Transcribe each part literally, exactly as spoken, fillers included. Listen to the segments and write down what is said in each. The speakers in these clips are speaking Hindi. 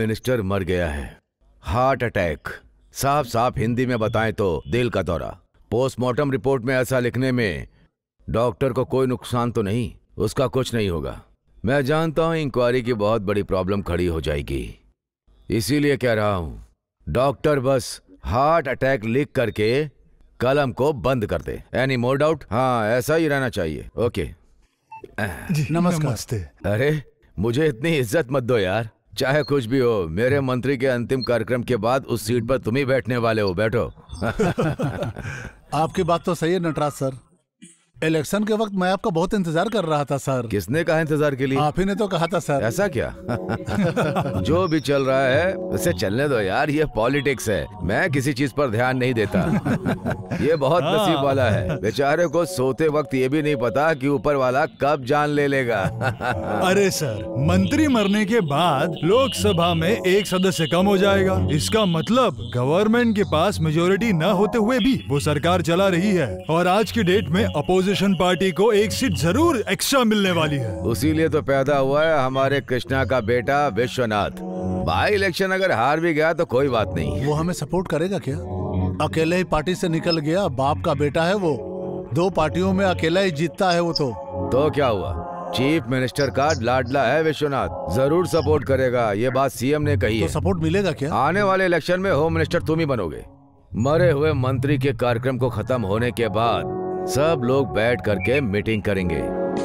मिनिस्टर मर गया है, हार्ट अटैक। साफ साफ हिंदी में बताएं तो दिल का दौरा। पोस्टमार्टम रिपोर्ट में ऐसा लिखने में डॉक्टर को कोई नुकसान तो नहीं, उसका कुछ नहीं होगा। मैं जानता हूं इंक्वायरी की बहुत बड़ी प्रॉब्लम खड़ी हो जाएगी, इसीलिए कह रहा हूं डॉक्टर बस हार्ट अटैक लिख करके कलम को बंद कर दे। Any more doubt? हाँ, ऐसा ही रहना चाहिए। ओके जी, नमस्कार। अरे मुझे इतनी इज्जत मत दो यार। चाहे कुछ भी हो, मेरे मंत्री के अंतिम कार्यक्रम के बाद उस सीट पर तुम ही बैठने वाले हो। बैठो। आपकी बात तो सही है नटराज सर। इलेक्शन के वक्त मैं आपका बहुत इंतजार कर रहा था सर। किसने कहा इंतजार के लिए? आप ही ने तो कहा था सर। ऐसा क्या? जो भी चल रहा है उसे चलने दो यार, ये पॉलिटिक्स है। मैं किसी चीज पर ध्यान नहीं देता। ये बहुत नसीब वाला है। बेचारे को सोते वक्त ये भी नहीं पता कि ऊपर वाला कब जान ले लेगा। अरे सर, मंत्री मरने के बाद लोकसभा में एक सदस्य कम हो जाएगा। इसका मतलब गवर्नमेंट के पास मेजोरिटी न होते हुए भी वो सरकार चला रही है, और आज की डेट में अपोजिशन पार्टी को एक सीट जरूर एक्स्ट्रा मिलने वाली है। उसीलिए तो पैदा हुआ है हमारे कृष्णा का बेटा विश्वनाथ। बाई इलेक्शन अगर हार भी गया तो कोई बात नहीं। वो हमें सपोर्ट करेगा क्या? अकेले ही पार्टी से निकल गया, बाप का बेटा है वो। दो पार्टियों में अकेला ही जीतता है वो। तो तो क्या हुआ, चीफ मिनिस्टर का लाडला है विश्वनाथ, जरूर सपोर्ट करेगा। ये बात सीएम ने कही तो है। सपोर्ट मिलेगा क्या? आने वाले इलेक्शन में होम मिनिस्टर तुम ही बनोगे। मरे हुए मंत्री के कार्यक्रम को खत्म होने के बाद सब लोग बैठ करके मीटिंग करेंगे।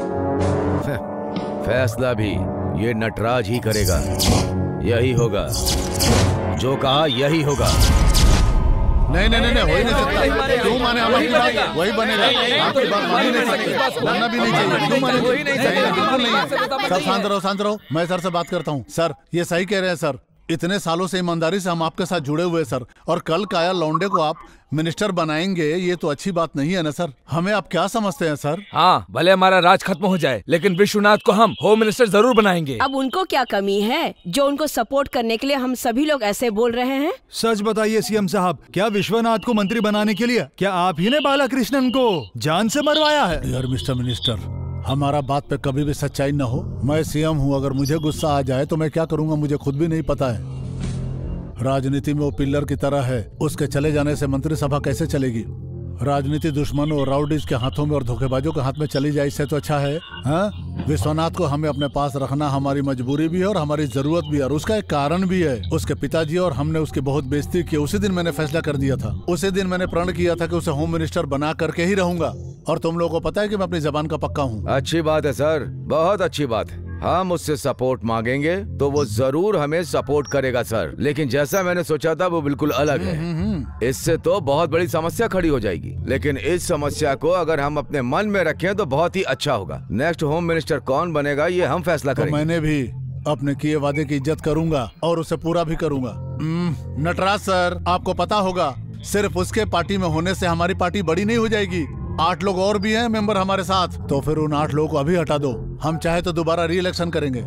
फैसला भी ये नटराज ही करेगा। यही होगा, जो कहा यही होगा। नहीं नहीं नहीं, हो ही नहीं सकता। क्यों माने हमारी बात? वही बनेगा। आपकी बात मान ही नहीं सकते, मानना भी नहीं चाहिए। क्यों माने? बिल्कुल नहीं है। सब शांत रहो, शांत रहो। मैं सर से बात करता हूँ। सर ये सही कह रहे हैं सर। इतने सालों से ईमानदारी से हम आपके साथ जुड़े हुए सर, और कल काया लौंडे को आप मिनिस्टर बनाएंगे, ये तो अच्छी बात नहीं है ना सर। हमें आप क्या समझते हैं सर? हाँ, भले हमारा राज खत्म हो जाए, लेकिन विश्वनाथ को हम होम मिनिस्टर जरूर बनाएंगे। अब उनको क्या कमी है जो उनको सपोर्ट करने के लिए हम सभी लोग ऐसे बोल रहे हैं? सच बताइए सीएम साहब, क्या विश्वनाथ को मंत्री बनाने के लिए क्या आप ही ने बालाकृष्णन को जान से मरवाया है? यार मिस्टर मिनिस्टर, हमारा बात पे कभी भी सच्चाई न हो। मैं सीएम हूँ, अगर मुझे गुस्सा आ जाए तो मैं क्या करूँगा मुझे खुद भी नहीं पता है। राजनीति में वो पिल्लर की तरह है, उसके चले जाने से मंत्रिसभा कैसे चलेगी? राजनीति दुश्मनों और राउडीज के हाथों में और धोखेबाजों के हाथ में चली जाए, इससे तो अच्छा है हाँ? विश्वनाथ को हमें अपने पास रखना हमारी मजबूरी भी है और हमारी जरूरत भी है, और उसका एक कारण भी है। उसके पिताजी और हमने उसकी बहुत बेइज्जती की। उसी दिन मैंने फैसला कर दिया था, उसी दिन मैंने प्रण किया था कि उसे होम मिनिस्टर बना करके ही रहूंगा। और तुम लोगों को पता है कि मैं अपनी जबान का पक्का हूँ। अच्छी बात है सर, बहुत अच्छी बात है। हम उससे सपोर्ट मांगेंगे तो वो जरूर हमें सपोर्ट करेगा सर, लेकिन जैसा मैंने सोचा था वो बिल्कुल अलग है। इससे तो बहुत बड़ी समस्या खड़ी हो जाएगी, लेकिन इस समस्या को अगर हम अपने मन में रखें तो बहुत ही अच्छा होगा। नेक्स्ट होम मिनिस्टर कौन बनेगा ये हम फैसला करेंगे। तो मैंने भी अपने किए वादे की इज्जत करूंगा और उसे पूरा भी करूंगा। नटराज सर, आपको पता होगा सिर्फ उसके पार्टी में होने से हमारी पार्टी बड़ी नहीं हो जाएगी। आठ लोग और भी हैं मेंबर हमारे साथ, तो फिर उन आठ लोगों को अभी हटा दो। हम चाहे तो दोबारा री इलेक्शन करेंगे।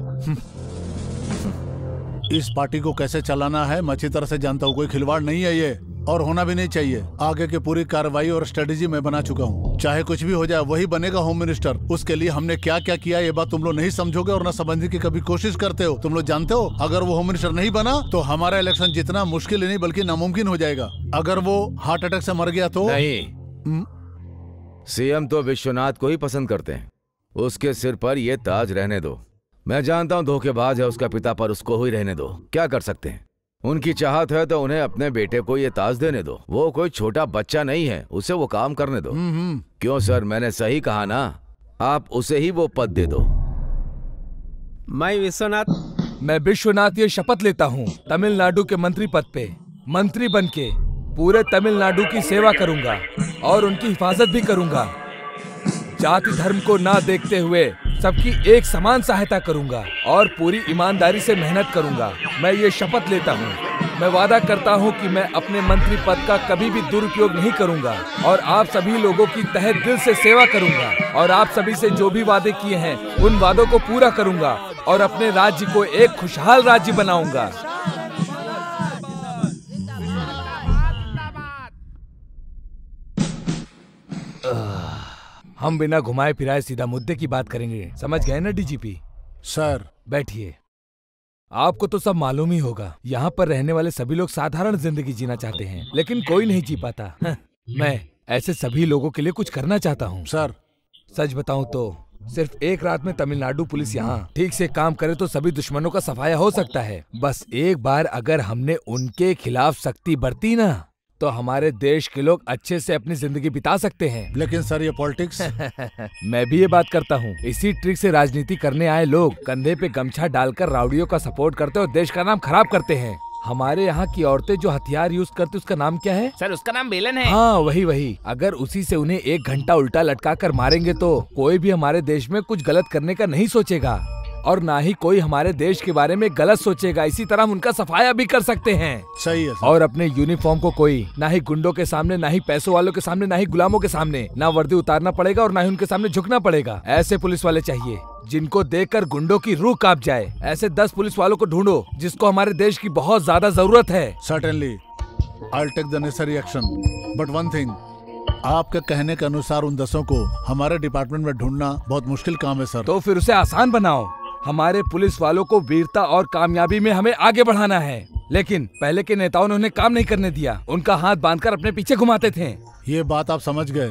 इस पार्टी को कैसे चलाना है मैं अच्छी तरह से जानता हूँ। कोई खिलवाड़ नहीं है ये, और होना भी नहीं चाहिए। आगे की पूरी कार्रवाई और स्ट्रेटेजी मैं बना चुका हूँ। चाहे कुछ भी हो जाए वही बनेगा होम मिनिस्टर। उसके लिए हमने क्या क्या किया ये बात तुम लोग नहीं समझोगे और न समझने की कभी कोशिश करते हो। तुम लोग जानते हो अगर वो होम मिनिस्टर नहीं बना तो हमारा इलेक्शन जीतना मुश्किल ही नहीं बल्कि नामुमकिन हो जाएगा। अगर वो हार्ट अटैक से मर गया तो नहीं, सीएम तो विश्वनाथ को ही पसंद करते हैं। उसके सिर पर ये ताज रहने दो। मैं जानता हूँ धोखेबाज है उसका पिता, पर उसको ही रहने दो। क्या कर सकते हैं, उनकी चाहत है तो उन्हें अपने बेटे को ये ताज देने दो। वो कोई छोटा बच्चा नहीं है, उसे वो काम करने दो। क्यों सर, मैंने सही कहा ना? आप उसे ही वो पद दे दो। मैं विश्वनाथ मैं विश्वनाथ ये शपथ लेता हूँ, तमिलनाडु के मंत्री पद पे मंत्री बनके पूरे तमिलनाडु की सेवा करूंगा और उनकी हिफाजत भी करूंगा। जाति धर्म को ना देखते हुए सबकी एक समान सहायता करूंगा और पूरी ईमानदारी से मेहनत करूंगा। मैं ये शपथ लेता हूँ। मैं वादा करता हूँ कि मैं अपने मंत्री पद का कभी भी दुरुपयोग नहीं करूंगा और आप सभी लोगों की तहे दिल से सेवा करूंगा और आप सभी से जो भी वादे किए हैं उन वादों को पूरा करूंगा और अपने राज्य को एक खुशहाल राज्य बनाऊंगा। हम बिना घुमाए फिराए सीधा मुद्दे की बात करेंगे, समझ गए ना डीजीपी? सर बैठिए। आपको तो सब मालूम ही होगा, यहाँ पर रहने वाले सभी लोग साधारण जिंदगी जीना चाहते हैं, लेकिन कोई नहीं जी पाता। मैं ऐसे सभी लोगों के लिए कुछ करना चाहता हूँ। सर, सच बताऊं तो सिर्फ एक रात में तमिलनाडु पुलिस यहाँ ठीक से काम करे तो सभी दुश्मनों का सफाया हो सकता है। बस एक बार अगर हमने उनके खिलाफ सख्ती बरती ना, तो हमारे देश के लोग अच्छे से अपनी जिंदगी बिता सकते हैं। लेकिन सर ये पॉलिटिक्स मैं भी ये बात करता हूँ। इसी ट्रिक से राजनीति करने आए लोग कंधे पे गमछा डालकर राउडियों का सपोर्ट करते और देश का नाम खराब करते हैं। हमारे यहाँ की औरतें जो हथियार यूज करती उसका नाम क्या है? सर उसका नाम बेलन है। हाँ वही वही। अगर उसी से उन्हें एक घंटा उल्टा लटका कर मारेंगे तो कोई भी हमारे देश में कुछ गलत करने का नहीं सोचेगा और ना ही कोई हमारे देश के बारे में गलत सोचेगा। इसी तरह हम उनका सफाया भी कर सकते हैं। सही है सर। और अपने यूनिफॉर्म को कोई ना ही गुंडों के सामने, ना ही पैसों वालों के सामने, ना ही गुलामों के सामने ना वर्दी उतारना पड़ेगा और ना ही उनके सामने झुकना पड़ेगा। ऐसे पुलिस वाले चाहिए जिनको देखकर गुंडों की रूह कांप जाए। ऐसे दस पुलिस वालों को ढूंढो जिसको हमारे देश की बहुत ज्यादा जरूरत है। Certainly I take the necessary action, but one thing, आपके कहने के अनुसार उन दसों को हमारे डिपार्टमेंट में ढूंढना बहुत मुश्किल काम है सर। तो फिर उसे आसान बनाओ। हमारे पुलिस वालों को वीरता और कामयाबी में हमें आगे बढ़ाना है, लेकिन पहले के नेताओं ने उन्हें काम नहीं करने दिया। उनका हाथ बांधकर अपने पीछे घुमाते थे। ये बात आप समझ गए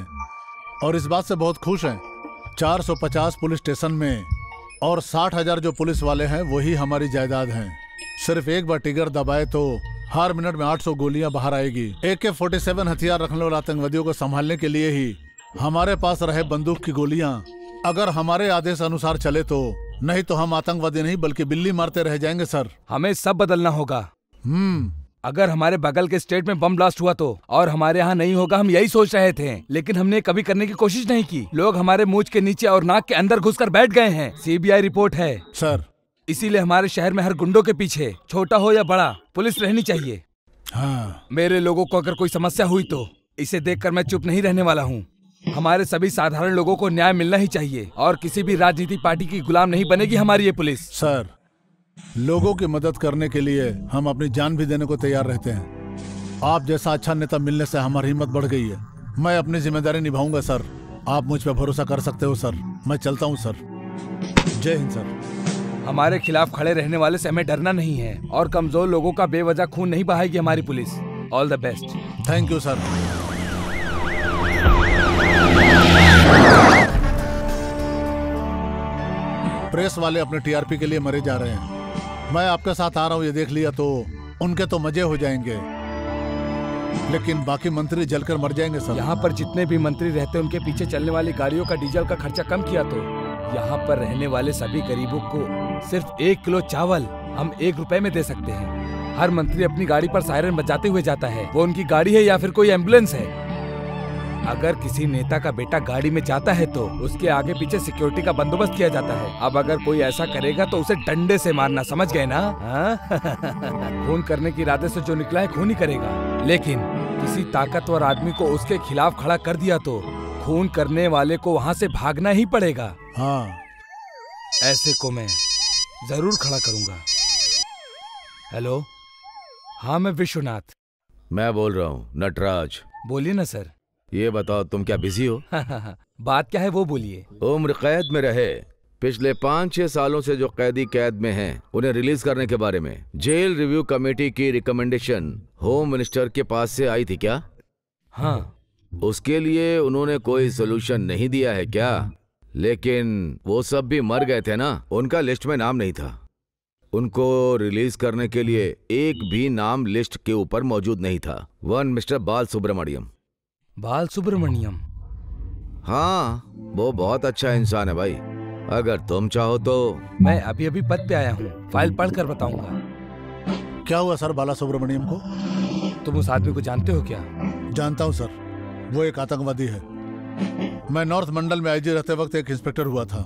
और इस बात से बहुत खुश हैं। चार सौ पचास पुलिस स्टेशन में और साठ हजार जो पुलिस वाले हैं वही हमारी जायदाद हैं। सिर्फ एक बार टिगर दबाए तो हर मिनट में आठ सौ गोलियां बाहर आएगी। ए के फोर्टी सेवन हथियार रखने वाले आतंकवादियों को संभालने के लिए ही हमारे पास रहे बंदूक की गोलियां अगर हमारे आदेश अनुसार चले तो, नहीं तो हम आतंकवादी नहीं बल्कि बिल्ली मारते रह जाएंगे सर। हमें सब बदलना होगा। हम्म अगर हमारे बगल के स्टेट में बम ब्लास्ट हुआ तो और हमारे यहाँ नहीं होगा, हम यही सोच रहे थे, लेकिन हमने कभी करने की कोशिश नहीं की। लोग हमारे मूंछ के नीचे और नाक के अंदर घुसकर बैठ गए हैं। सी बी आई रिपोर्ट है सर। इसीलिए हमारे शहर में हर गुंडों के पीछे, छोटा हो या बड़ा, पुलिस रहनी चाहिए। हाँ। मेरे लोगों को अगर कोई समस्या हुई तो इसे देखकर मैं चुप नहीं रहने वाला हूँ। हमारे सभी साधारण लोगों को न्याय मिलना ही चाहिए और किसी भी राजनीतिक पार्टी की गुलाम नहीं बनेगी हमारी ये पुलिस। सर, लोगों की मदद करने के लिए हम अपनी जान भी देने को तैयार रहते हैं। आप जैसा अच्छा नेता मिलने से हमारी हिम्मत बढ़ गई है। मैं अपनी जिम्मेदारी निभाऊंगा सर। आप मुझ पर भरोसा कर सकते हो सर। मैं चलता हूँ सर। जय हिंद सर। हमारे खिलाफ खड़े रहने वाले से हमें डरना नहीं है और कमजोर लोगों का बेवजह खून नहीं बहाएगी हमारी पुलिस। All the best. Thank you sir. Press वाले अपने टी आर पी के लिए मरे जा रहे हैं। मैं आपके साथ आ रहा हूँ, ये देख लिया तो उनके तो मजे हो जाएंगे, लेकिन बाकी मंत्री जलकर मर जाएंगे सर। यहाँ पर जितने भी मंत्री रहते हैं उनके पीछे चलने वाली गाड़ियों का डीजल का खर्चा कम किया तो यहाँ पर रहने वाले सभी गरीबों को सिर्फ एक किलो चावल हम एक रुपए में दे सकते हैं। हर मंत्री अपनी गाड़ी पर सायरन बजाते हुए जाता है। वो उनकी गाड़ी है या फिर कोई एम्बुलेंस है। अगर किसी नेता का बेटा गाड़ी में जाता है तो उसके आगे पीछे सिक्योरिटी का बंदोबस्त किया जाता है। अब अगर कोई ऐसा करेगा तो उसे डंडे से मारना, समझ गए ना? खून करने के इरादे से जो निकला है खून ही करेगा, लेकिन किसी ताकतवर आदमी को उसके खिलाफ खड़ा कर दिया तो खून करने वाले को वहाँ से भागना ही पड़ेगा। हाँ, ऐसे को मैं जरूर खड़ा करूंगा। हेलो, हाँ मैं विश्वनाथ। मैं बोल रहा हूँ नटराज। बोलिए ना सर। ये बताओ तुम क्या बिजी हो? बात क्या है वो बोलिए। उम्र कैद में रहे पिछले पाँच छह सालों से जो कैदी कैद में हैं, उन्हें रिलीज करने के बारे में जेल रिव्यू कमेटी की रिकमेंडेशन होम मिनिस्टर के पास से आई थी क्या? हाँ। उसके लिए उन्होंने कोई सोल्यूशन नहीं दिया है क्या? लेकिन वो सब भी मर गए थे ना, उनका लिस्ट में नाम नहीं था। उनको रिलीज करने के लिए एक भी नाम लिस्ट के ऊपर मौजूद नहीं था। वन मिस्टर बाल सुब्रमण्यम। बाल सुब्रमण्यम? हाँ, वो बहुत अच्छा इंसान है भाई। अगर तुम चाहो तो मैं अभी अभी पद पे आया हूँ, फाइल पढ़ कर बताऊंगा। क्या हुआ सर बाला सुब्रमण्यम को? तुम उस आदमी को जानते हो क्या? जानता हूँ सर, वो एक आतंकवादी है। मैं नॉर्थ मंडल में आई जी रहते वक्त एक इंस्पेक्टर हुआ था।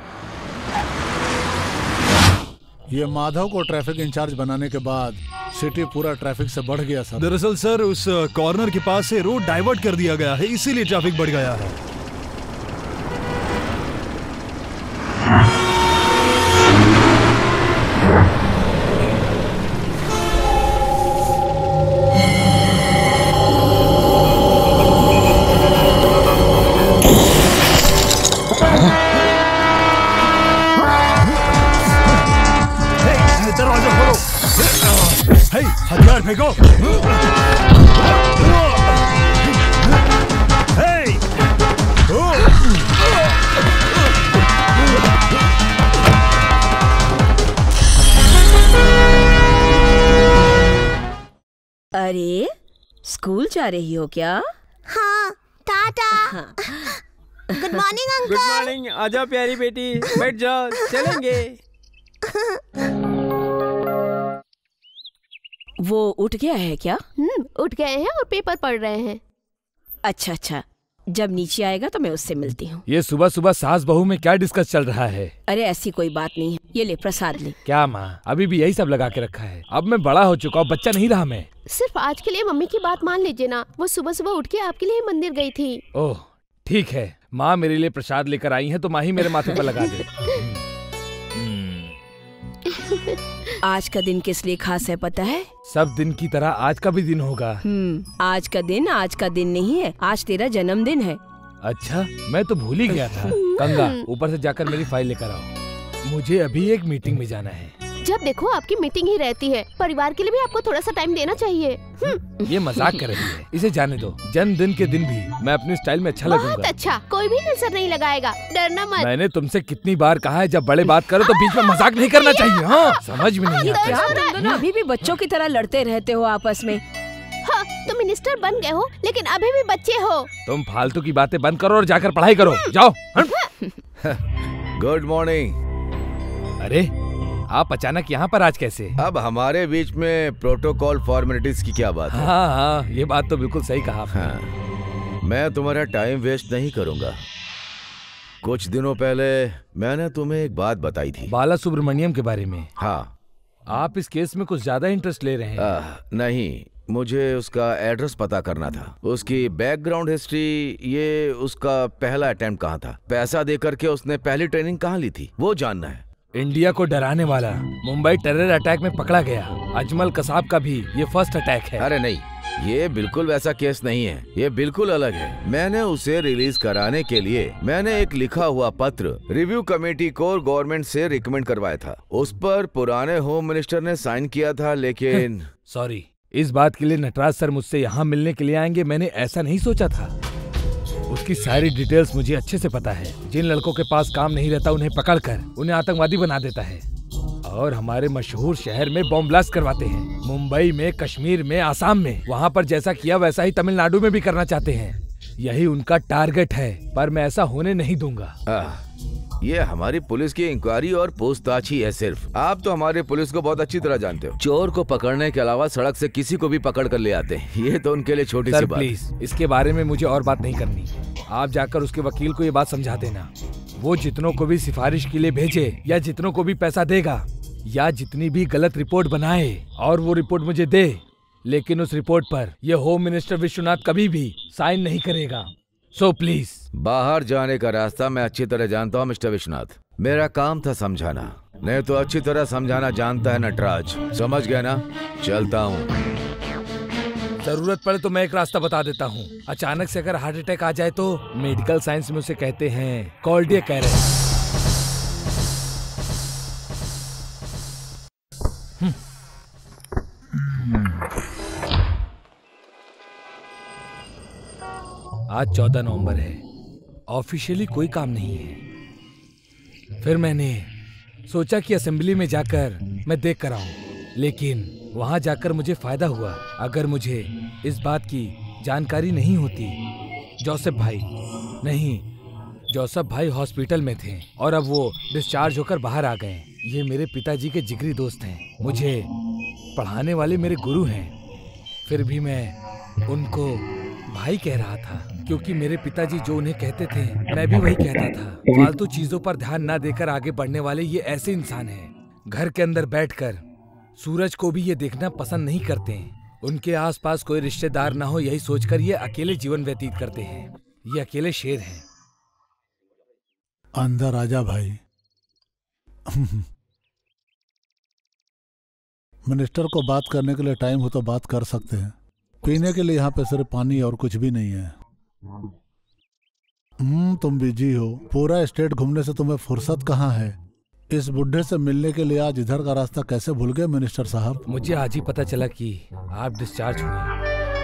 ये माधव को ट्रैफिक इंचार्ज बनाने के बाद सिटी पूरा ट्रैफिक से बढ़ गया सर। दरअसल सर उस कॉर्नर के पास से रोड डाइवर्ट कर दिया गया है, इसीलिए ट्रैफिक बढ़ गया है। दरवाजा फेंको। अरे स्कूल जा रही हो क्या? हाँ, tata. Good morning uncle. Good morning. आजा प्यारी बेटी, बैठ जाओ, चलेंगे। वो उठ गया है क्या? हम्म, उठ गए हैं और पेपर पढ़ रहे हैं। अच्छा अच्छा, जब नीचे आएगा तो मैं उससे मिलती हूँ। ये सुबह सुबह सास बहू में क्या डिस्कस चल रहा है? अरे ऐसी कोई बात नहीं है, ये ले प्रसाद ले। क्या माँ, अभी भी यही सब लगा के रखा है? अब मैं बड़ा हो चुका हूँ, बच्चा नहीं रहा मैं। सिर्फ आज के लिए मम्मी की बात मान लीजिए ना, वो सुबह सुबह उठ के आपके लिए मंदिर गई थी। ओह ठीक है, माँ मेरे लिए प्रसाद लेकर आई है तो माँ ही मेरे माथे पर लगा दे। आज का दिन किस लिए खास है पता है? सब दिन की तरह आज का भी दिन होगा। हम्म, आज का दिन आज का दिन नहीं है, आज तेरा जन्मदिन है। अच्छा, मैं तो भूल ही गया था। गंगा, ऊपर से जाकर मेरी फाइल लेकर आओ, मुझे अभी एक मीटिंग में जाना है। जब देखो आपकी मीटिंग ही रहती है, परिवार के लिए भी आपको थोड़ा सा टाइम देना चाहिए। ये मजाक कर रही है, इसे जाने दो। जन्मदिन के दिन भी मैं अपनी स्टाइल में अच्छा लगूंगा। बहुत अच्छा, कोई भी नजर नहीं लगाएगा, डरना मत। मैंने तुमसे कितनी बार कहा है, जब बड़े बात करो तो बीच में मजाक नहीं करना चाहिए। हाँ, समझ में नहीं आता। क्या तुम दोनों अभी भी बच्चों की तरह लड़ते रहते हो आपस में? हाँ, तुम मिनिस्टर बन गए हो लेकिन अभी भी बच्चे हो। तुम फालतू की बातें बंद करो और जाकर पढ़ाई करो, जाओ। Good morning. अरे आप अचानक यहाँ पर आज कैसे? अब हमारे बीच में प्रोटोकॉल फॉर्मेलिटीज की क्या बात है? हाँ हाँ, ये बात तो बिल्कुल सही कहा आपने। हाँ, मैं तुम्हारा टाइम वेस्ट नहीं करूंगा। कुछ दिनों पहले मैंने तुम्हें एक बात बताई थी, बाला सुब्रमण्यम के बारे में। हाँ, आप इस केस में कुछ ज्यादा इंटरेस्ट ले रहे हैं। आ, नहीं, मुझे उसका एड्रेस पता करना था, उसकी बैकग्राउंड हिस्ट्री, ये उसका पहला अटेम्प्ट कहाँ था, पैसा दे करके उसने पहली ट्रेनिंग कहाँ ली थी, वो जानना है। इंडिया को डराने वाला मुंबई टेरर अटैक में पकड़ा गया अजमल कसाब का भी ये फर्स्ट अटैक है। अरे नहीं, ये बिल्कुल वैसा केस नहीं है, ये बिल्कुल अलग है। मैंने उसे रिलीज कराने के लिए मैंने एक लिखा हुआ पत्र रिव्यू कमेटी को गवर्नमेंट से रिकमेंड करवाया था। उस पर पुराने होम मिनिस्टर ने साइन किया था, लेकिन सॉरी, इस बात के लिए नटराज सर मुझसे यहाँ मिलने के लिए आएंगे, मैंने ऐसा नहीं सोचा था। उसकी सारी डिटेल्स मुझे अच्छे से पता है। जिन लड़कों के पास काम नहीं रहता उन्हें पकड़कर उन्हें आतंकवादी बना देता है और हमारे मशहूर शहर में बॉम्ब ब्लास्ट करवाते हैं। मुंबई में, कश्मीर में, आसाम में, वहाँ पर जैसा किया वैसा ही तमिलनाडु में भी करना चाहते हैं। यही उनका टारगेट है, पर मैं ऐसा होने नहीं दूंगा। आ, ये हमारी पुलिस की इंक्वायरी और पूछताछ ही है सिर्फ। आप तो हमारी पुलिस को बहुत अच्छी तरह जानते हो। चोर को पकड़ने के अलावा सड़क से किसी को भी पकड़ कर ले आते हैं, ये तो उनके लिए छोटी सी बात। प्लीज, इसके बारे में मुझे और बात नहीं करनी। आप जाकर उसके वकील को ये बात समझा देना। वो जितनों को भी सिफारिश के लिए भेजे या जितनों को भी पैसा देगा या जितनी भी गलत रिपोर्ट बनाए और वो रिपोर्ट मुझे दे, लेकिन उस रिपोर्ट पर ये होम मिनिस्टर विश्वनाथ कभी भी साइन नहीं करेगा। So please. बाहर जाने का रास्ता मैं अच्छी तरह जानता हूँ मिस्टर विश्वनाथ, मेरा काम था समझाना, नहीं तो अच्छी तरह समझाना जानता है नटराज, समझ गया ना? चलता हूँ। जरूरत पड़े तो मैं एक रास्ता बता देता हूँ। अचानक से अगर हार्ट अटैक आ जाए तो मेडिकल साइंस में उसे कहते हैं कार्डियक अरेस्ट। आज चौदह नवंबर है, ऑफिशियली कोई काम नहीं है। फिर मैंने सोचा कि असेंबली में जाकर मैं देख कर आऊं, लेकिन वहां जाकर मुझे फायदा हुआ। अगर मुझे इस बात की जानकारी नहीं होती, जोसेफ भाई नहीं, जोसेफ भाई हॉस्पिटल में थे और अब वो डिस्चार्ज होकर बाहर आ गए। ये मेरे पिताजी के जिगरी दोस्त हैं, मुझे पढ़ाने वाले मेरे गुरु हैं। फिर भी मैं उनको भाई कह रहा था, क्योंकि मेरे पिताजी जो उन्हें कहते थे मैं भी वही कहता था। फालतू चीजों पर ध्यान ना देकर आगे बढ़ने वाले ये ऐसे इंसान हैं, घर के अंदर बैठकर सूरज को भी ये देखना पसंद नहीं करते। उनके आसपास कोई रिश्तेदार ना हो, यही सोचकर ये अकेले जीवन व्यतीत करते हैं। ये अकेले शेर हैं। अंदर आजा भाई। मिनिस्टर को बात करने के लिए टाइम हो तो बात कर सकते हैं। पीने के लिए यहाँ पे सिर्फ पानी और कुछ भी नहीं है। हम्म तुम बिजी हो, पूरा स्टेट घूमने से तुम्हें फुर्सत कहाँ है? इस बुढ़े से मिलने के लिए आज इधर का रास्ता कैसे भूल गए मिनिस्टर साहब? मुझे आज ही पता चला कि आप डिस्चार्ज हुए।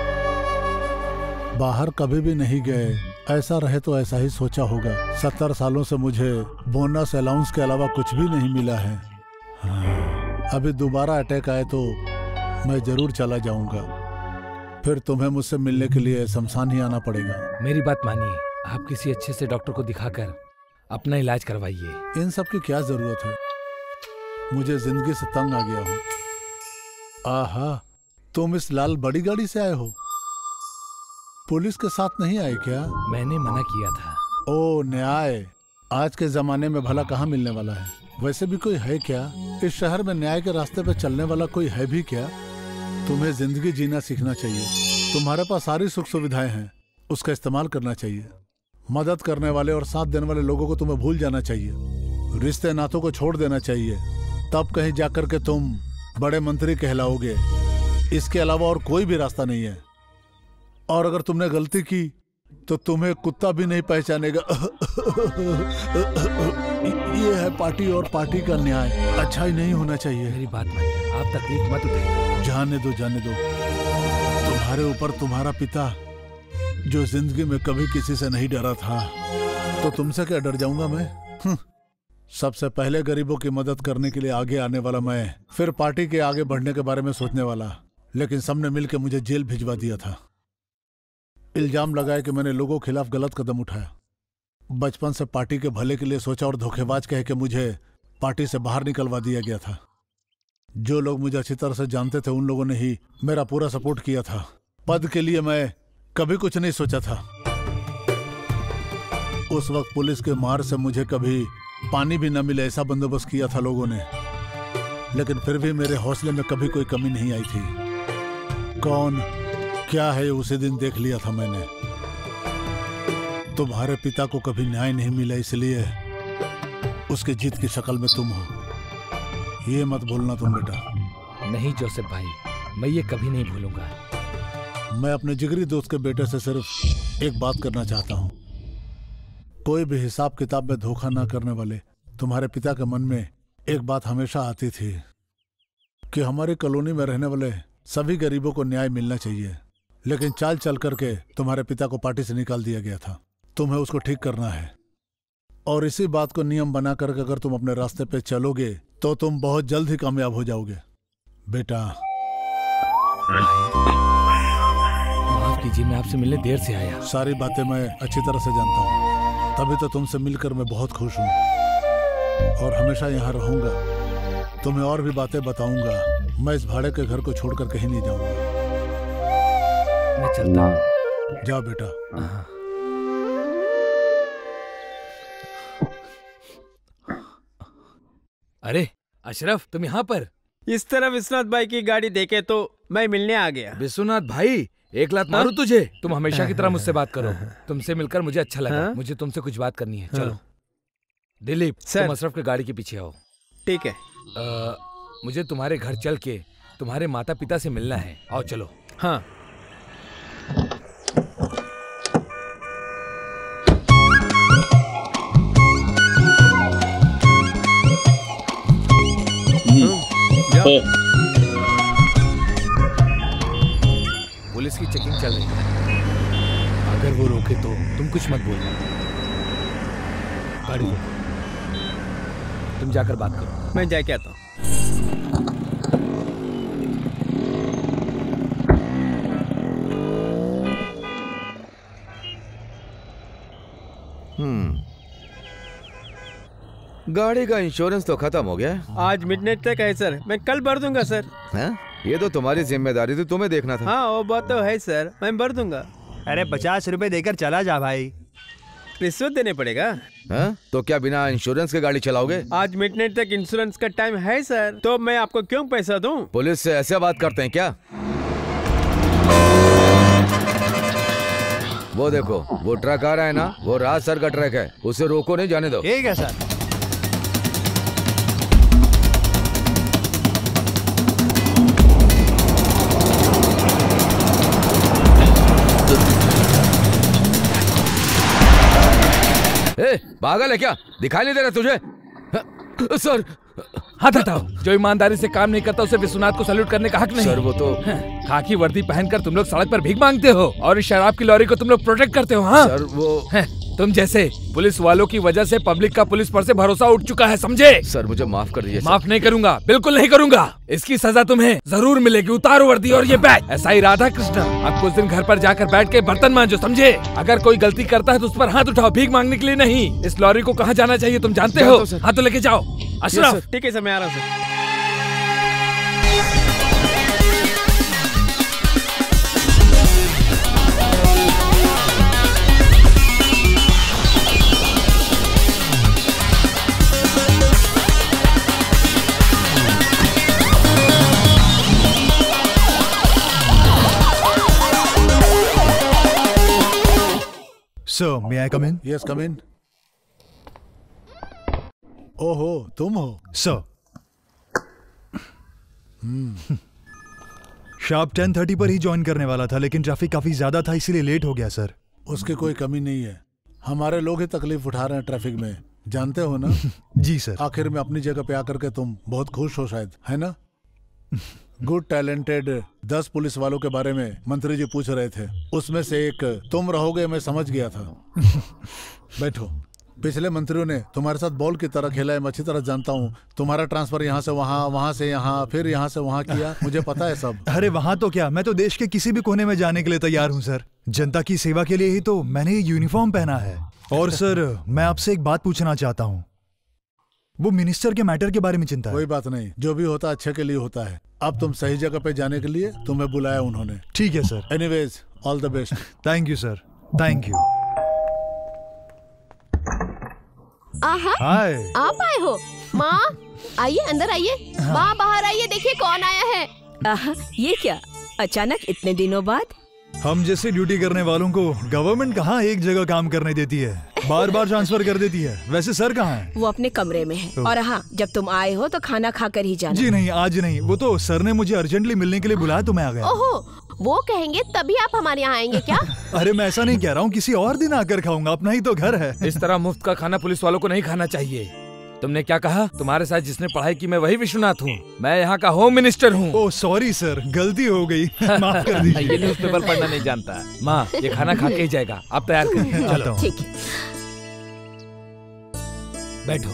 बाहर कभी भी नहीं गए, ऐसा रहे तो ऐसा ही सोचा होगा। सत्तर सालों से मुझे बोनस अलाउंस के अलावा कुछ भी नहीं मिला है। हाँ, अभी दोबारा अटैक आए तो मैं जरूर चला जाऊंगा, फिर तुम्हें मुझसे मिलने के लिए शमशान ही आना पड़ेगा। मेरी बात मानिए, आप किसी अच्छे से डॉक्टर को दिखाकर अपना इलाज करवाइए। इन सब की क्या जरूरत है, मुझे जिंदगी से तंग आ गया हूँ। आहा, तुम इस लाल बड़ी गाड़ी से आए हो? पुलिस के साथ नहीं आए क्या? मैंने मना किया था। ओ न्याय, आज के जमाने में भला कहाँ मिलने वाला है? वैसे भी कोई है क्या इस शहर में न्याय के रास्ते पे चलने वाला? कोई है भी क्या? तुम्हें जिंदगी जीना सीखना चाहिए। तुम्हारे पास सारी सुख सुविधाएं हैं, उसका इस्तेमाल करना चाहिए। मदद करने वाले और साथ देने वाले लोगों को तुम्हें भूल जाना चाहिए। रिश्ते नातों को छोड़ देना चाहिए, तब कहीं जाकर के तुम बड़े मंत्री कहलाओगे। इसके अलावा और कोई भी रास्ता नहीं है। और अगर तुमने गलती की तो तुम्हें कुत्ता भी नहीं पहचानेगा। ये है पार्टी और पार्टी का न्याय। अच्छा ही नहीं होना चाहिए। मेरी बात मानिए, आप तकलीफ मत उठाइए। जाने दो, जाने दो। तुम्हारे ऊपर तुम्हारा पिता जो जिंदगी में कभी किसी से नहीं डरा था, तो तुमसे क्या डर जाऊंगा मैं? सबसे पहले गरीबों की मदद करने के लिए आगे आने वाला मैं, फिर पार्टी के आगे बढ़ने के बारे में सोचने वाला, लेकिन सबने मिलकर मुझे जेल भिजवा दिया था। इल्जाम लगाया कि मैंने लोगों के खिलाफ गलत कदम उठाया। बचपन से पार्टी के भले के लिए सोचा और धोखेबाज कह के मुझे पार्टी से बाहर निकलवा दिया गया था। जो लोग मुझे अच्छी तरह से जानते थे उन लोगों ने ही मेरा पूरा सपोर्ट किया था। पद के लिए मैं कभी कुछ नहीं सोचा था। उस वक्त पुलिस के मार से मुझे कभी पानी भी न मिले ऐसा बंदोबस्त किया था लोगों ने, लेकिन फिर भी मेरे हौसले में कभी कोई कमी नहीं आई थी। कौन क्या है उसी दिन देख लिया था मैंने। तुम्हारे पिता को कभी न्याय नहीं मिला, इसलिए उसकी जीत की शक्ल में तुम हो। ये मत भूलना तुम बेटा। नहीं जोसेफ भाई, मैं ये कभी नहीं भूलूंगा। मैं अपने जिगरी दोस्त के बेटे से सिर्फ एक बात करना चाहता हूँ। कोई भी हिसाब किताब में धोखा ना करने वाले तुम्हारे पिता के मन में एक बात हमेशा आती थी कि हमारी कॉलोनी में रहने वाले सभी गरीबों को न्याय मिलना चाहिए, लेकिन चाल चल करके तुम्हारे पिता को पार्टी से निकाल दिया गया था। तुम्हें उसको ठीक करना है, और इसी बात को नियम बना करके अगर तुम अपने रास्ते पे चलोगे तो तुम बहुत जल्द ही कामयाब हो जाओगे बेटा। माफ कीजिए, मैं आपसे मिलने देर से आया। सारी बातें मैं अच्छी तरह से जानता हूँ, तभी तो तुमसे मिलकर मैं बहुत खुश हूँ और हमेशा यहाँ रहूंगा। तुम्हें और भी बातें बताऊंगा। मैं इस भाड़े के घर को छोड़कर कहीं नहीं जाऊंगा। मैं चलता हूँ। जाओ बेटा। अरे अशरफ, तुम यहाँ पर? इस तरह विश्वनाथ भाई की गाड़ी देखे तो मैं मिलने आ गया। विश्वनाथ भाई, एक लात मारूं तुझे? तुम हमेशा की तरह मुझसे बात करो। तुमसे मिलकर मुझे अच्छा लगा। हाँ? मुझे तुमसे कुछ बात करनी है। चलो दिलीप, तुम अशरफ की गाड़ी के पीछे आओ। ठीक है। आ, मुझे तुम्हारे घर चल के तुम्हारे माता पिता से मिलना है। आओ चलो। हाँ। पुलिस की चेकिंग चल रही है। अगर वो रोके तो तुम कुछ मत बोलना। गाड़ी रोको। तुम जाकर बात करो। मैं जाके आता हूँ। हम्म गाड़ी का इंश्योरेंस तो खत्म हो गया। आज मिडनाइट तक है सर, मैं कल भर दूंगा सर। है? ये तो तुम्हारी जिम्मेदारी थी, तुम्हें देखना था। हाँ वो बात तो है सर, मैं भर दूंगा। अरे पचास रुपए देकर चला जा भाई। रिश्वत देने पड़ेगा? है? तो क्या बिना इंश्योरेंस के गाड़ी चलाओगे? आज मिडनाइट तक इंश्योरेंस का टाइम है सर, तो मैं आपको क्यों पैसा दूं? पुलिस से ऐसे बात करते हैं क्या? वो देखो, वो ट्रक आ रहा है ना, वो राज सर का ट्रक है, उसे रोको नहीं, जाने दो। ठीक है सर। ए, पागल है क्या? दिखाई नहीं दे रहा तुझे? सर हाथ हटाओ। जो ईमानदारी से काम नहीं करता उसे विश्वनाथ को सैल्यूट करने का हक नहीं। सर वो तो खाकी वर्दी पहनकर तुम लोग सड़क पर भीख मांगते हो और इस शराब की लॉरी को तुम लोग प्रोटेक्ट करते हो। हाँ सर वो तुम जैसे पुलिस वालों की वजह से पब्लिक का पुलिस पर से भरोसा उठ चुका है, समझे? सर मुझे माफ कर दीजिए। माफ नहीं करूंगा, बिल्कुल नहीं करूंगा। इसकी सजा तुम्हें जरूर मिलेगी। उतारो वर्दी और ये बैग। ऐसा ही राधा कृष्ण, अब कुछ दिन घर पर जाकर बैठ के बर्तन मांजो, समझे? अगर कोई गलती करता है तो उस पर हाथ उठाओ, भीख मांगने के लिए नहीं। इस लॉरी को कहाँ जाना चाहिए तुम जानते हो? हाथ तो लेके जाओ। अशरफ ठीक है सर, मैं आ रहा हूँ। Sir, may I come in? Yes, come in. ओहो, तुम हो? Sir. शार्प टेन थर्टी पर ही ज्वाइन करने वाला था, लेकिन ट्रैफिक काफी ज्यादा था इसीलिए लेट हो गया सर। उसकी कोई कमी नहीं है। हमारे लोग ही तकलीफ उठा रहे हैं ट्रैफिक में, जानते हो ना? जी सर। आखिर में अपनी जगह पे आकर के तुम बहुत खुश हो शायद, है ना? गुड टैलेंटेड दस पुलिस वालों के बारे में मंत्री जी पूछ रहे थे, उसमें से एक तुम रहोगे, मैं समझ गया था। बैठो। पिछले मंत्रियों ने तुम्हारे साथ बॉल की तरह खेला है, मैं अच्छी तरह जानता हूँ। तुम्हारा ट्रांसफर यहाँ से वहाँ, वहाँ से यहाँ, फिर यहाँ से वहाँ किया, मुझे पता है सब। अरे वहाँ तो क्या, मैं तो देश के किसी भी कोने में जाने के लिए तैयार हूँ सर। जनता की सेवा के लिए ही तो मैंने ये यूनिफॉर्म पहना है। और सर मैं आपसे एक बात पूछना चाहता हूँ, वो मिनिस्टर के मैटर के बारे में चिंता है? कोई बात नहीं, जो भी होता अच्छे के लिए होता है। अब तुम सही जगह पे जाने के लिए तुम्हें बुलाया उन्होंने। ठीक है sir. Anyways, all the best. Thank you sir, thank you. आहा, हाय, आप आए हो? माँ आइए, अंदर आइए। माँ बाहर आइए, देखिए कौन आया है। आहा, ये क्या अचानक इतने दिनों बाद? हम जैसे ड्यूटी करने वालों को गवर्नमेंट कहाँ एक जगह काम करने देती है, बार बार ट्रांसफर कर देती है। वैसे सर कहाँ है? वो अपने कमरे में है। और हाँ, जब तुम आए हो तो खाना खाकर ही जाना। जी नहीं, आज नहीं, वो तो सर ने मुझे अर्जेंटली मिलने के लिए बुलाया तो मैं आ गया। ओहो, वो कहेंगे तभी आप हमारे यहाँ आएंगे क्या? अरे मैं ऐसा नहीं कह रहा हूँ, किसी और दिन आकर खाऊंगा, अपना ही तो घर है। इस तरह मुफ्त का खाना पुलिस वालों को नहीं खाना चाहिए। तुमने क्या कहा? तुम्हारे साथ जिसने पढ़ाई की मैं वही विश्वनाथ हूँ, मैं यहाँ का होम मिनिस्टर हूँ। ओह सॉरी सर, गलती हो गई, माफ कर दीजिए। ये न्यूज़पेपर पढ़ना नहीं जानता। माँ ये खाना खा के ही जाएगा, आप तैयार करिए। चलो ठीक है। बैठो।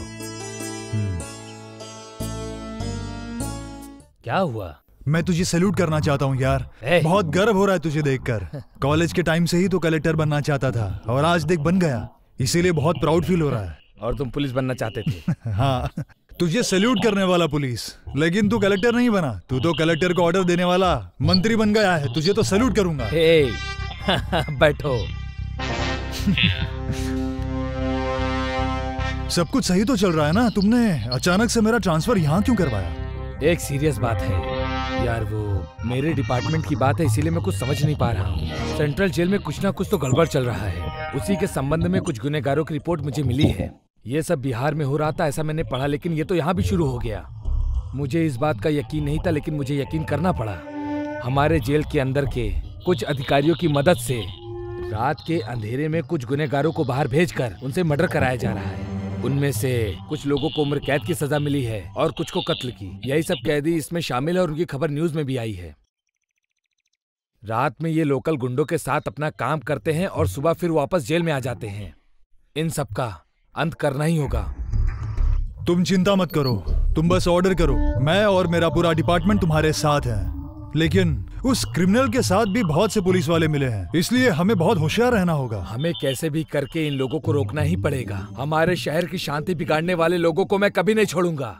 क्या हुआ? मैं तुझे सैल्यूट करना चाहता हूँ यार, बहुत गर्व हो रहा है तुझे देखकर। कॉलेज के टाइम से ही तो कलेक्टर बनना चाहता था और आज देख बन गया, इसीलिए बहुत प्राउड फील हो रहा है। और तुम पुलिस बनना चाहते थे? हाँ, तुझे सैल्यूट करने वाला पुलिस, लेकिन तू कलेक्टर नहीं बना। तू तो कलेक्टर को ऑर्डर देने वाला मंत्री बन गया है, तुझे तो सैल्यूट करूंगा। हे, बैठो। सब कुछ सही तो चल रहा है ना? तुमने अचानक से मेरा ट्रांसफर यहाँ क्यों करवाया? एक सीरियस बात है यार, वो मेरे डिपार्टमेंट की बात है, इसीलिए मैं कुछ समझ नहीं पा रहा हूँ। सेंट्रल जेल में कुछ ना कुछ तो गड़बड़ चल रहा है। उसी के संबंध में कुछ गुनहगारों की रिपोर्ट मुझे मिली है। ये सब बिहार में हो रहा था ऐसा मैंने पढ़ा, लेकिन ये तो यहाँ भी शुरू हो गया। मुझे इस बात का यकीन नहीं था, लेकिन मुझे यकीन करना पड़ा। हमारे जेल के अंदर के कुछ अधिकारियों की मदद से रात के अंधेरे में कुछ गुनहगारों को बाहर भेजकर उनसे मर्डर कराया जा रहा है। उनमें से कुछ लोगों को उम्र कैद की सजा मिली है और कुछ को कत्ल की। यही सब कैदी इसमें शामिल है और उनकी खबर न्यूज में भी आई है। रात में ये लोकल गुंडों के साथ अपना काम करते हैं और सुबह फिर वापस जेल में आ जाते हैं। इन सब का अंत करना ही होगा। तुम चिंता मत करो, तुम बस ऑर्डर करो, मैं और मेरा पूरा डिपार्टमेंट तुम्हारे साथ है। लेकिन उस क्रिमिनल के साथ भी बहुत से पुलिस वाले मिले हैं, इसलिए हमें बहुत होशियार रहना होगा। हमें कैसे भी करके इन लोगों को रोकना ही पड़ेगा। हमारे शहर की शांति बिगाड़ने वाले लोगों को मैं कभी नहीं छोड़ूंगा।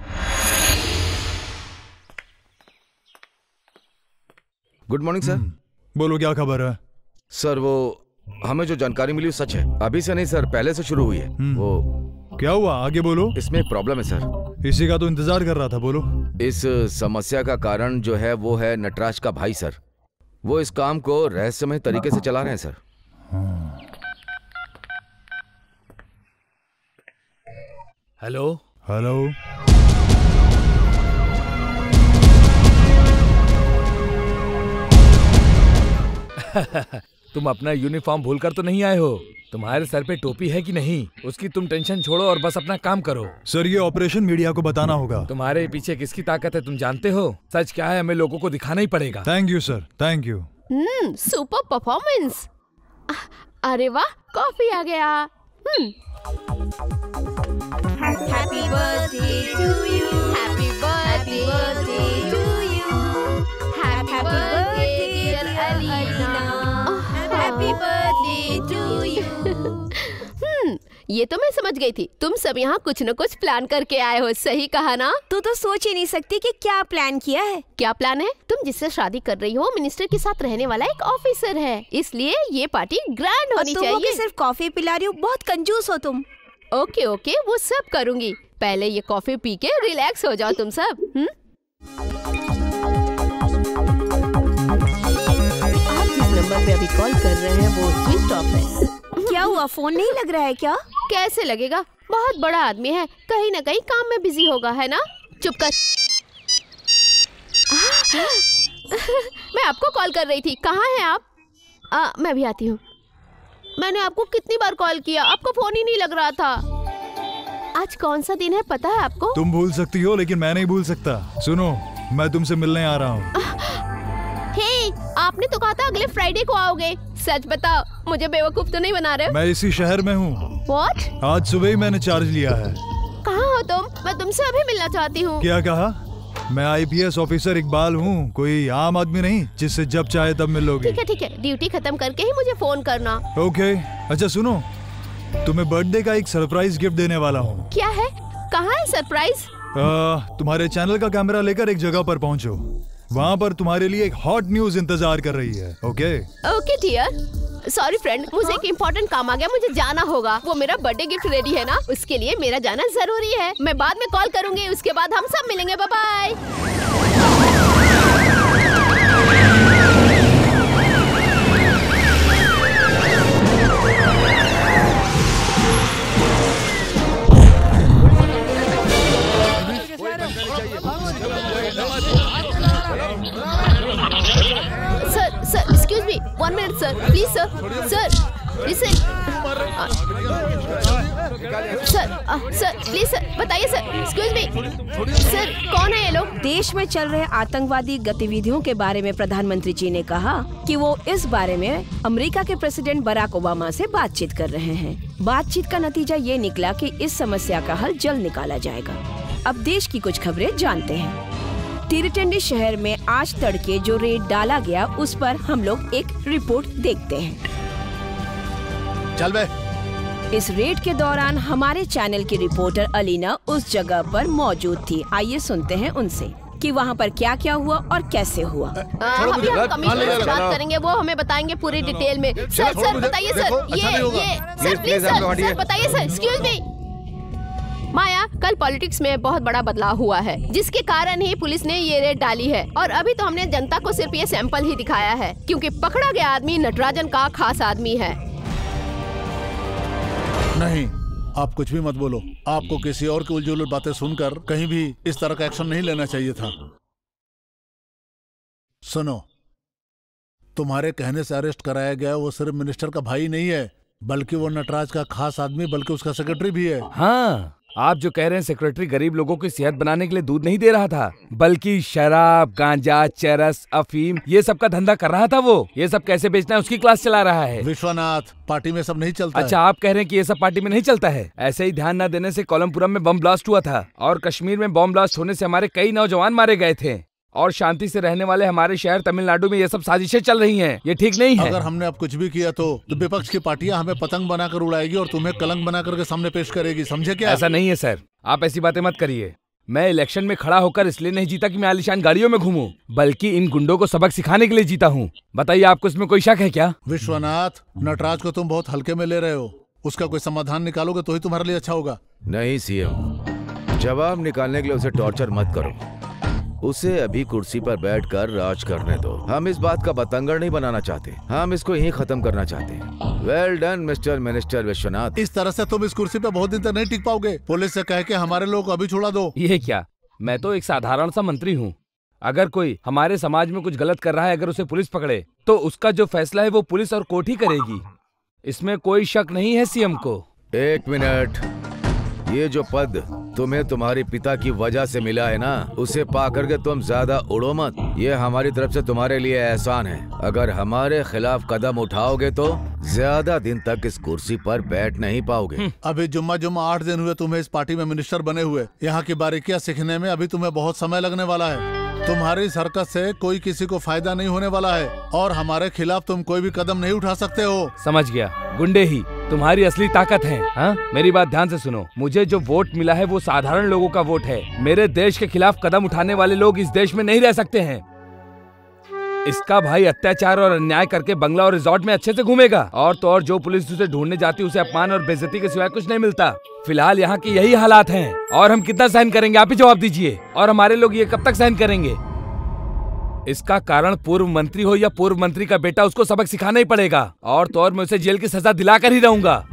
Good morning sir. बोलो क्या खबर है? सर वो हमें जो जानकारी मिली वो सच है। अभी से नहीं सर, पहले से शुरू हुई है। वो क्या हुआ, आगे बोलो। इसमें एक प्रॉब्लम है सर। इसी का तो इंतजार कर रहा था, बोलो। इस समस्या का कारण जो है वो है नटराज का भाई सर। वो इस काम को रहस्यमय तरीके से चला रहे हैं सर। हेलो हेलो, तुम अपना यूनिफॉर्म भूलकर तो नहीं आए हो? तुम्हारे सर पे टोपी है कि नहीं, उसकी तुम टेंशन छोड़ो और बस अपना काम करो। सर ये ऑपरेशन मीडिया को बताना होगा। तुम्हारे पीछे किसकी ताकत है तुम जानते हो? सच क्या है हमें लोगों को दिखाना ही पड़ेगा। Thank you sir, thank you. Hmm, super performance. अरे वाह, कॉफी आ गया। Hmm. Happy birthday to you, happy birthday to you, happy birthday dear Alina, happy birthday to you. हम्म, ये तो मैं समझ गई थी, तुम सब यहाँ कुछ न कुछ प्लान करके आए हो। सही कहा ना? तू तो सोच ही नहीं सकती कि क्या प्लान किया है। क्या प्लान है? तुम जिससे शादी कर रही हो मिनिस्टर के साथ रहने वाला एक ऑफिसर है, इसलिए ये पार्टी ग्रैंड होनी तुम चाहिए। सिर्फ कॉफी पिला रही हो, बहुत कंजूस हो तुम। ओके ओके, वो सब करूँगी, पहले ये कॉफी पी के रिलैक्स हो जाओ तुम सब। हम्म? आप जिस नंबर पे अभी कॉल कर रहे हैं वो स्विच ऑफ है। क्या हुआ, फोन नहीं लग रहा है क्या? कैसे लगेगा, बहुत बड़ा आदमी है, कहीं न कहीं काम में बिजी होगा, है ना? चुप कर। मैं आपको कॉल कर रही थी, कहाँ हैं आप? आ, मैं भी आती हूँ। मैंने आपको कितनी बार कॉल किया, आपको फोन ही नहीं लग रहा था। आज कौन सा दिन है पता है आपको? तुम भूल सकती हो लेकिन मैं नहीं भूल सकता। सुनो, मैं तुमसे मिलने आ रहा हूँ। हे, आपने तो कहा था अगले फ्राइडे को आओगे। सच बताओ, मुझे बेवकूफ तो नहीं बना रहे? मैं इसी शहर में हूँ। What? आज सुबह ही मैंने चार्ज लिया है। कहाँ हो तुम? मैं तुमसे अभी मिलना चाहती हूँ। क्या कहा? मैं I P S officer Iqbal हूँ, कोई आम आदमी नहीं जिससे जब चाहे तब मिलोगे। ठीक है ठीक है, ड्यूटी खत्म करके ही मुझे फोन करना। ओके। अच्छा सुनो, तुम्हें बर्थडे का एक सरप्राइज गिफ्ट देने वाला हूँ। क्या है? कहाँ है सरप्राइज? तुम्हारे चैनल का कैमरा लेकर एक जगह पर पहुँचो, वहाँ पर तुम्हारे लिए एक हॉट न्यूज इंतजार कर रही है। Okay okay dear. Sorry friend, मुझे एक इम्पोर्टेंट काम आ गया, मुझे जाना होगा। वो मेरा बर्थडे गिफ्ट रेडी है ना, उसके लिए मेरा जाना जरूरी है। मैं बाद में कॉल करूंगी, उसके बाद हम सब मिलेंगे। Bye bye. Sir sir excuse me, one minute sir, please sir. Sir listen sir, sir please sir, बताइए सर। एक्सक्यूज मी सर, कौन है ये लोग? देश में चल रहे आतंकवादी गतिविधियों के बारे में प्रधानमंत्री जी ने कहा कि वो इस बारे में अमेरिका के प्रेसिडेंट बराक ओबामा से बातचीत कर रहे हैं। बातचीत का नतीजा ये निकला कि इस समस्या का हल जल्द निकाला जाएगा। अब देश की कुछ खबरें जानते हैं। तिरटंडी शहर में आज तड़के जो रेड डाला गया, उस पर हम लोग एक रिपोर्ट देखते हैं। चल बे। इस रेड के दौरान हमारे चैनल की रिपोर्टर अलीना उस जगह पर मौजूद थी। आइए सुनते हैं उनसे कि वहाँ पर क्या क्या हुआ और कैसे हुआ। हम कमिश्नर से बात करेंगे, वो हमें बताएंगे पूरी डिटेल में। सर सर बताइए सर, ये ये सर प्लीज सर, सर बताइए सर। एक्सक्यूज मी माया, कल पॉलिटिक्स में बहुत बड़ा बदलाव हुआ है, जिसके कारण ही पुलिस ने ये रेड डाली है। और अभी तो हमने जनता को सिर्फ ये सैंपल ही दिखाया है, क्योंकि पकड़ा गया आदमी नटराजन का खास आदमी है। नहीं, आप कुछ भी मत बोलो। आपको किसी और की उलझुल बातें सुनकर कहीं भी इस तरह का एक्शन नहीं लेना चाहिए था। सुनो, तुम्हारे कहने से अरेस्ट कराया गया वो सिर्फ मिनिस्टर का भाई नहीं है, बल्कि वो नटराज का खास आदमी, बल्कि उसका सेक्रेटरी भी है। हाँ, आप जो कह रहे हैं सेक्रेटरी गरीब लोगों की सेहत बनाने के लिए दूध नहीं दे रहा था, बल्कि शराब, गांजा, चरस, अफीम, ये सब का धंधा कर रहा था। वो ये सब कैसे बेचना है उसकी क्लास चला रहा है। विश्वनाथ, पार्टी में सब नहीं चलता। अच्छा, आप कह रहे हैं कि ये सब पार्टी में नहीं चलता है। ऐसे ही ध्यान न देने से कोलमपुरम में बम ब्लास्ट हुआ था, और कश्मीर में बम ब्लास्ट होने से हमारे कई नौजवान मारे गए थे, और शांति से रहने वाले हमारे शहर तमिलनाडु में ये सब साजिशें चल रही हैं। ये ठीक नहीं है। अगर हमने अब कुछ भी किया तो, तो विपक्ष की पार्टियां हमें पतंग बनाकर उड़ाएगी और तुम्हें कलंक बना करके सामने पेश करेगी, समझे क्या? ऐसा नहीं है सर, आप ऐसी बातें मत करिए। मैं इलेक्शन में खड़ा होकर इसलिए नहीं जीता कि मैं आलीशान गाड़ियों में घूमूं, बल्कि इन गुंडों को सबक सिखाने के लिए जीता हूँ। बताइए, आपको इसमें कोई शक है क्या? विश्वनाथ, नटराज को तुम बहुत हल्के में ले रहे हो। उसका कोई समाधान निकालोगे तो ही तुम्हारे लिए अच्छा होगा। नहीं सीएम, जवाब निकालने के लिए उसे टॉर्चर मत करो। उसे अभी कुर्सी पर बैठकर राज करने दो। हम इस बात का बतंगड़ नहीं बनाना चाहते, हम इसको यहीं खत्म करना चाहते हैं। Well done mister minister Vishwanath. इस तरह से तुम इस कुर्सी पे बहुत दिन तक नहीं टिक पाओगे। पुलिस से कह के हमारे लोग अभी छोड़ा दो। ये क्या, मैं तो एक साधारण सा मंत्री हूँ। अगर कोई हमारे समाज में कुछ गलत कर रहा है, अगर उसे पुलिस पकड़े तो उसका जो फैसला है वो पुलिस और कोर्ट ही करेगी। इसमें कोई शक नहीं है सीएम को। एक मिनट, ये जो पद तुम्हें तुम्हारे पिता की वजह से मिला है ना, उसे पा करके तुम ज्यादा उड़ो मत। ये हमारी तरफ से तुम्हारे लिए एहसान है। अगर हमारे खिलाफ कदम उठाओगे तो ज्यादा दिन तक इस कुर्सी पर बैठ नहीं पाओगे। अभी जुम्मा जुम्मा आठ दिन हुए तुम्हें इस पार्टी में मिनिस्टर बने हुए। यहाँ की बारीकियाँ सीखने में अभी तुम्हें बहुत समय लगने वाला है। तुम्हारी हरकत से कोई किसी को फायदा नहीं होने वाला है और हमारे खिलाफ तुम कोई भी कदम नहीं उठा सकते हो। समझ गया, गुंडे ही तुम्हारी असली ताकत है। हाँ, मेरी बात ध्यान से सुनो। मुझे जो वोट मिला है वो साधारण लोगों का वोट है। मेरे देश के खिलाफ कदम उठाने वाले लोग इस देश में नहीं रह सकते हैं। इसका भाई अत्याचार और अन्याय करके बंगला और रिजॉर्ट में अच्छे से घूमेगा, और तो और जो पुलिस उसे ढूंढने जाती है उसे अपमान और बेइज्जती के सिवाय कुछ नहीं मिलता। फिलहाल यहाँ के यही हालात हैं और हम कितना सहन करेंगे, आप ही जवाब दीजिए। और हमारे लोग ये कब तक सहन करेंगे? इसका कारण पूर्व मंत्री हो या पूर्व मंत्री का बेटा, उसको सबक सिखाना ही पड़ेगा, और तो और मैं उसे जेल की सजा दिलाकर ही रहूंगा।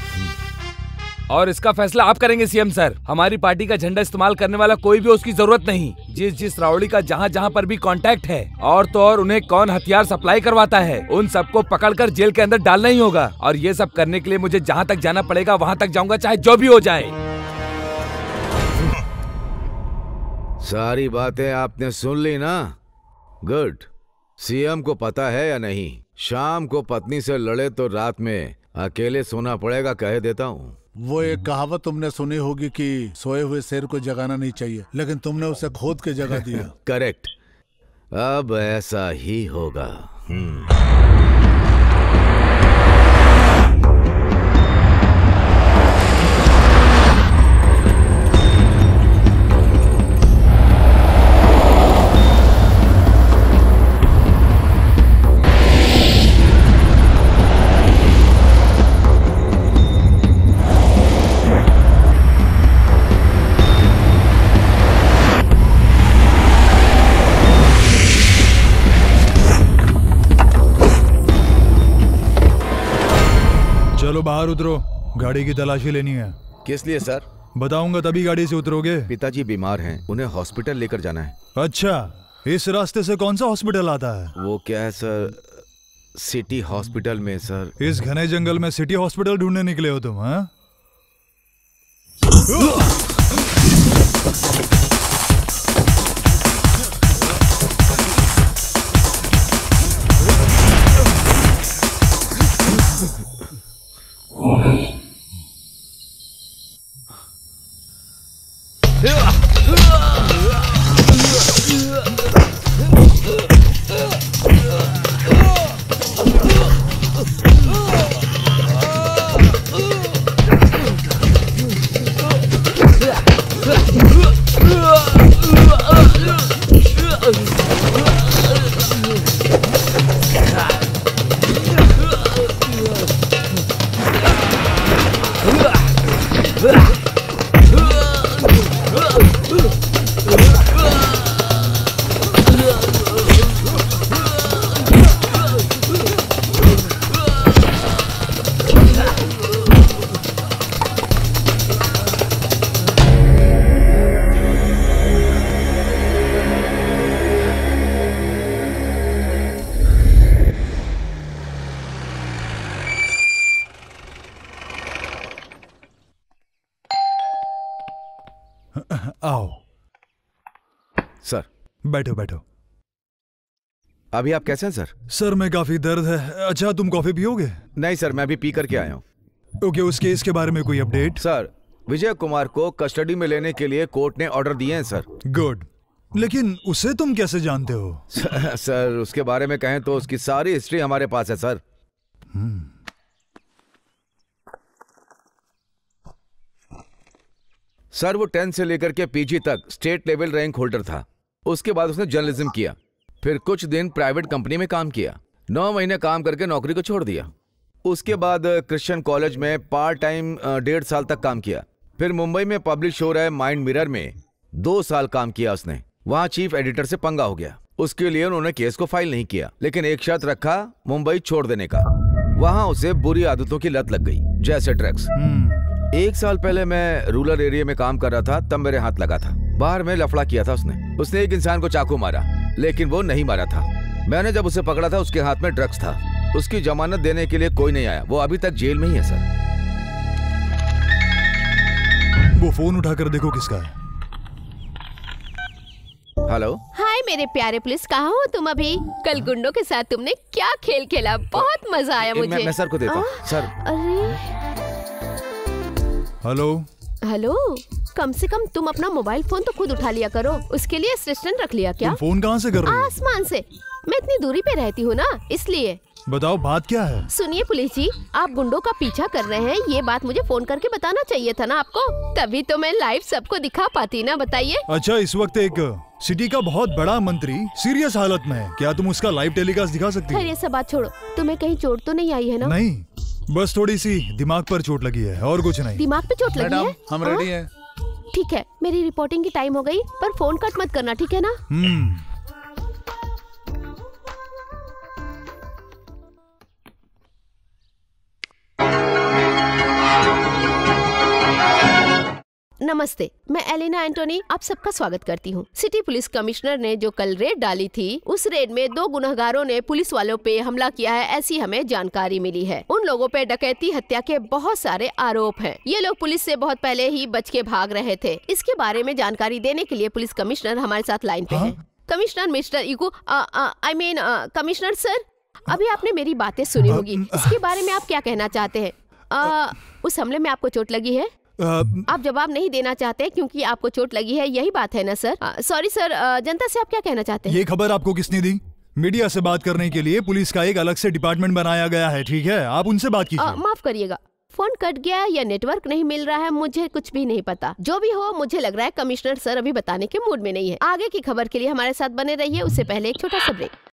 और इसका फैसला आप करेंगे सीएम सर। हमारी पार्टी का झंडा इस्तेमाल करने वाला कोई भी उसकी जरूरत नहीं। जिस जिस राउडी का जहाँ जहाँ पर भी कांटेक्ट है, और तो और उन्हें कौन हथियार सप्लाई करवाता है, उन सबको पकड़कर जेल के अंदर डालना ही होगा। और ये सब करने के लिए मुझे जहाँ तक जाना पड़ेगा वहाँ तक जाऊंगा, चाहे जो भी हो जाए। सारी बातें आपने सुन ली ना? गुड। सीएम को पता है या नहीं, शाम को पत्नी से लड़े तो रात में अकेले सोना पड़ेगा, कह देता हूँ। वो एक कहावत तुमने सुनी होगी कि सोए हुए शेर को जगाना नहीं चाहिए, लेकिन तुमने उसे खोद के जगा दिया। करेक्ट, अब ऐसा ही होगा। हम्म। चलो बाहर उतरो, गाड़ी की तलाशी लेनी है। किस लिए सर? बताऊंगा तभी गाड़ी से उतरोगे। पिताजी बीमार हैं, उन्हें हॉस्पिटल लेकर जाना है। अच्छा, इस रास्ते से कौन सा हॉस्पिटल आता है? वो क्या है सर, सिटी हॉस्पिटल में सर। इस घने जंगल में सिटी हॉस्पिटल ढूंढने निकले हो तुम? हाँ? आओ सर। बैठो बैठो। अभी आप कैसे हैं सर? सर मैं काफी दर्द है। अच्छा तुम कॉफी पियोगे? नहीं सर, मैं भी पी करके आया हूँ। ओके, उस केस के बारे में कोई अपडेट? सर, विजय कुमार को कस्टडी में लेने के लिए कोर्ट ने ऑर्डर दिए हैं सर। गुड, लेकिन उसे तुम कैसे जानते हो? सर, सर उसके बारे में कहें तो उसकी सारी हिस्ट्री हमारे पास है सर। hmm. सर वो टेंथ से लेकर के पीजी तक स्टेट लेवल रैंक होल्डर था। उसके बाद उसने जर्नलिज्म किया, फिर कुछ दिन प्राइवेट कंपनी में काम किया। नौ महीने काम करके नौकरी को छोड़ दिया। उसके बाद क्रिश्चियन कॉलेज में पार्ट टाइम डेढ़ साल तक काम किया। फिर मुंबई में पब्लिश हो रहे माइंड मिरर में दो साल काम किया उसने। वहां चीफ एडिटर से पंगा हो गया। उसके लिए उन्होंने केस को फाइल नहीं किया, लेकिन एक शर्त रखा, मुंबई छोड़ देने का। वहां उसे बुरी आदतों की लत लग गई, जैसे ड्रग्स। एक साल पहले मैं रूरल एरिया में काम कर रहा था, तब मेरे हाथ लगा था। बाहर में लफड़ा किया था उसने। उसने एक इंसान को चाकू मारा, लेकिन वो नहीं मारा था। मैंने जब उसे पकड़ा था उसके हाथ में ड्रग्स था। उसकी जमानत देने के लिए कोई नहीं आया। वो अभी तक जेल में ही है सर। वो फोन उठाकर देखो किसका है। हेलो। हाय मेरे प्यारे पुलिस, कहाँ हो तुम अभी? कल गुंडों के साथ तुमने क्या खेल खेला, बहुत मजा आया मुझे। मैं, मैं सर को देता हूँ। सर। अरे हेलो। हेलो, कम से कम तुम अपना मोबाइल फोन तो खुद उठा लिया करो। उसके लिए असिस्टेंट रख लिया क्या? तुम फोन कहाँ से कर रहे हो? आसमान से। मैं इतनी दूरी पे रहती हूँ ना, इसलिए। बताओ बात क्या है? सुनिए पुलिस जी, आप गुंडों का पीछा कर रहे हैं, ये बात मुझे फोन करके बताना चाहिए था ना आपको, तभी तो मैं लाइव सबको दिखा पाती ना। बताइए। अच्छा, इस वक्त एक सिटी का बहुत बड़ा मंत्री सीरियस हालत में है, क्या तुम उसका लाइव टेलीकास्ट दिखा सकती हो? खैर ये सब बात छोड़ो, तुम्हें कहीं चोट तो नहीं आई है ना? नहीं, बस थोड़ी सी दिमाग पर चोट लगी है और कुछ नहीं। दिमाग पे चोट लगी है? हम रेडी हैं। ठीक है, मेरी रिपोर्टिंग की टाइम हो गई, पर फोन कट मत करना, ठीक है ना? हम्म। नमस्ते, मैं एलिना एंटोनी आप सबका स्वागत करती हूँ। सिटी पुलिस कमिश्नर ने जो कल रेड डाली थी, उस रेड में दो गुनहगारों ने पुलिस वालों पे हमला किया है, ऐसी हमें जानकारी मिली है। उन लोगों पे डकैती, हत्या के बहुत सारे आरोप हैं। ये लोग पुलिस से बहुत पहले ही बच के भाग रहे थे। इसके बारे में जानकारी देने के लिए पुलिस कमिश्नर हमारे साथ लाइन पे है। Commissioner mister Eco, I mean commissioner sir, अभी आपने मेरी बातें सुनी होगी, इसके बारे में आप क्या कहना चाहते हैं? आ, उस हमले में आपको चोट लगी है? आप जवाब नहीं देना चाहते क्योंकि आपको चोट लगी है, यही बात है ना सर? सॉरी सर, जनता से आप क्या कहना चाहते हैं? ये खबर आपको किसने दी? मीडिया से बात करने के लिए पुलिस का एक अलग से डिपार्टमेंट बनाया गया है, ठीक है? आप उनसे बात कीजिए। माफ करिएगा, फोन कट गया या नेटवर्क नहीं मिल रहा है, मुझे कुछ भी नहीं पता। जो भी हो, मुझे लग रहा है कमिश्नर सर अभी बताने के मूड में नहीं है। आगे की खबर के लिए हमारे साथ बने रहिए, उससे पहले एक छोटा सा ब्रेक।